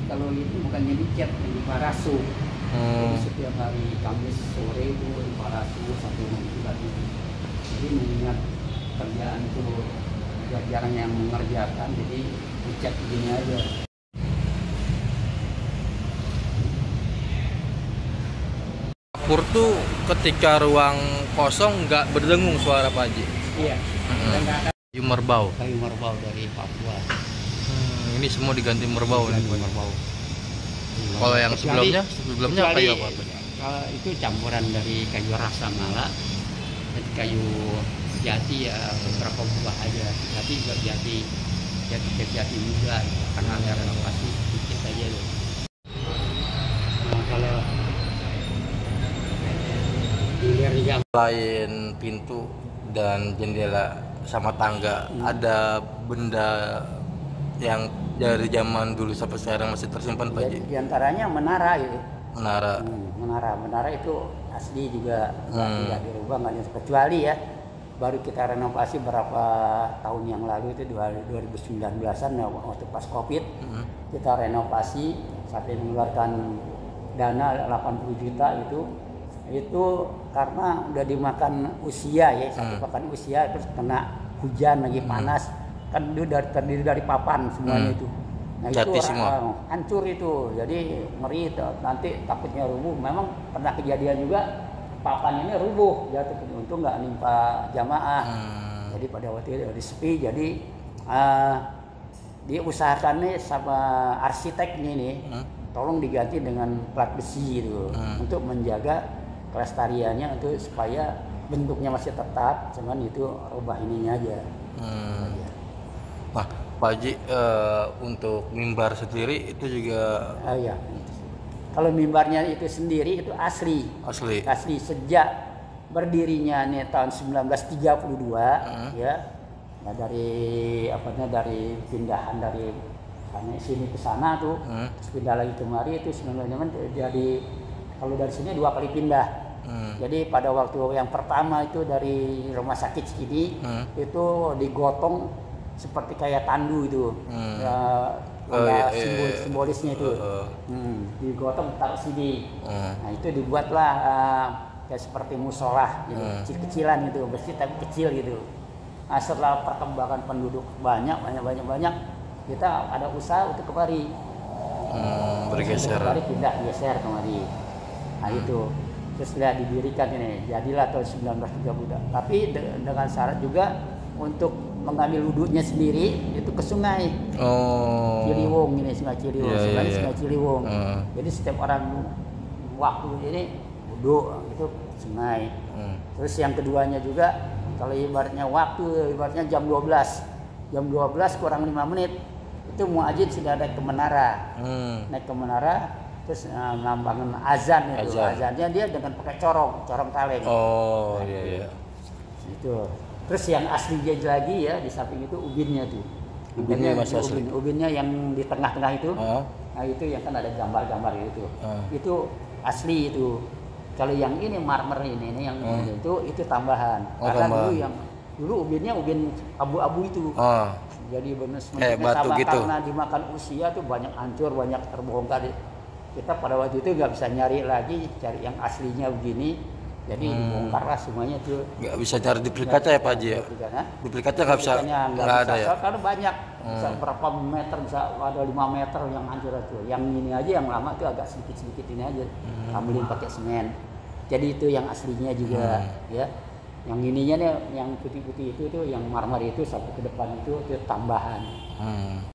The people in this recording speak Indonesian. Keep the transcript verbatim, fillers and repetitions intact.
kalau itu bukannya dicat, di parasu. Hmm. Jadi setiap hari Kamis sore itu di parasu satu minggu lagi. Jadi mengingat kerjaan itu jarang yang mengerjakan, jadi dicat begini aja. Dapur tuh ketika ruang kosong nggak berdengung suara Pak Haji. Iya. Dan nggak ada Kayu merbau. kayu merbau dari Papua. Hmm, ini semua diganti merbau nih. Kayu merbau. Kalau yang Kecuali- sebelumnya, sebelumnya kecuali, kayu apa? Kalau itu campuran dari kayu rasa mala dan kayu jati ya beberapa buah aja. Tapi juga jati jati jati juga karena ada renovasi sedikit aja loh. Nah, kalau hilir jam Selain pintu dan jendela sama tangga, Hmm. ada benda yang dari zaman dulu sampai sekarang masih tersimpan Pak Haji? di antaranya menara gitu. Menara. Hmm, menara menara itu asli juga nggak Hmm. tidak dirubah, nggak ada- kecuali ya baru kita renovasi berapa tahun yang lalu itu dua ribu sembilan belasan ya, waktu pas Covid Hmm. kita renovasi sampai mengeluarkan dana delapan puluh juta itu itu karena udah dimakan usia ya, satu Hmm. pakan usia terus kena hujan lagi panas kan itu dari, terdiri dari papan semuanya Hmm. itu. Nah Jati itu semua. uh, hancur itu, jadi ngeri tuh. Nanti takutnya rubuh. Memang pernah kejadian juga papan ini rubuh, jatuh. Untung nggak nimpa jamaah. Hmm. Jadi pada waktu itu di sepi, jadi uh, diusahakannya sama arsitek ini nih, Hmm. tolong diganti dengan plat besi itu Hmm. untuk menjaga kelestariannya, untuk supaya bentuknya masih tetap, cuman itu rubah ininya aja. Hmm. Aja. Nah, Pak Haji, eh, untuk mimbar sendiri itu juga Ah, ya. Kalau mimbarnya itu sendiri itu asli, asli. asli sejak berdirinya nih tahun sembilan belas tiga puluh dua, Hmm. ya. Nah, dari apanya dari pindahan dari sana sini ke sana tuh, Hmm. terus pindah lagi kemari itu sebenarnya jadi kalau dari sini dua kali pindah. Hmm. Jadi pada waktu yang pertama itu dari rumah sakit Cikini Hmm. itu digotong seperti kayak tandu itu, Hmm. ya, Oh, ada iya, iya, simbol iya. simbolisnya itu. Uh, uh. Hmm, digotong taruh sini. Hmm. Nah itu dibuatlah uh, kayak seperti musola, gitu, Hmm. kecil-kecilan gitu, bersih tapi kecil gitu. Nah setelah perkembangan penduduk banyak, banyak, banyak, banyak, kita ada usaha untuk kemari. Hmm, bergeser. Untuk kemari pindah, geser kemari. Nah itu. Terus sudah didirikan ini, jadilah tahun sembilan belas tiga puluh. Tapi de- dengan syarat juga untuk mengambil wudhunya sendiri itu ke sungai Oh. Ciliwung, ini sungai Ciliwung, Iya, sungai iya, iya. sungai Ciliwung. Hmm. Jadi setiap orang waktu ini wudhu itu sungai. Hmm. Terus yang keduanya juga kalau ibaratnya waktu, ibaratnya jam dua belas, jam dua belas kurang lima menit itu muadzin sudah naik ke menara, Hmm. naik ke menara. Terus uh, lambangin azan itu, Azan. azannya dia dengan pakai corong, corong kaleng. Oh, iya, iya. Itu. Terus yang aslinya lagi ya di samping itu ubinnya tuh. Ubinnya masih ubin, asli? ubinnya yang di tengah-tengah itu. Oh. Nah itu yang kan ada gambar-gambar itu. Ah. Itu asli itu. Kalau yang ini marmer ini, ini yang Hmm. itu itu tambahan. Oh, Karena tambahan. dulu yang dulu ubinnya ubin abu-abu itu. Oh. Jadi benar Eh, batu sama gitu. karena dimakan usia tuh banyak hancur, banyak terbongkar. Kita pada waktu itu nggak bisa nyari lagi, cari yang aslinya begini. Jadi Hmm. dibongkarlah semuanya tuh. Nggak bisa cari duplikatnya ya Pak Haji ya? Duplikatnya. Duplikatnya nggak bisa, Duplikatnya nggak bisa, ada ya? soalnya karena banyak, bisa Hmm. berapa meter, bisa ada lima meter yang hancur itu. Yang ini aja yang lama tuh agak sedikit-sedikit ini aja. Hmm. Kamulin pakai semen. Jadi itu yang aslinya juga, Hmm. ya. Yang ininya nih, yang putih-putih itu tuh, yang marmer itu sampai ke depan itu, itu tambahan. Hmm.